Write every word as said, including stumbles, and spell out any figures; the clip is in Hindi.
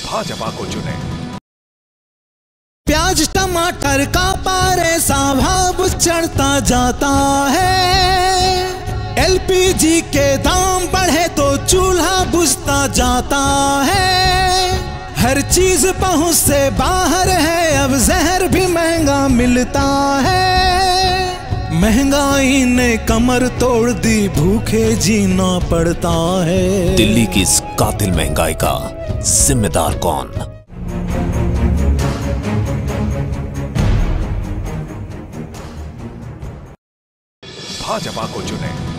भाजपा को चुने। प्याज टमाटर का पारे सा भाव चढ़ता जाता है, एलपीजी के दाम बढ़े तो चूल्हा बुझता जाता है। हर चीज पहुंच से बाहर है, अब जहर भी महंगा मिलता है। महंगाई ने कमर तोड़ दी, भूखे जीना पड़ता है। दिल्ली की इस कातिल महंगाई का जिम्मेदार कौन? भाजपा को चुने।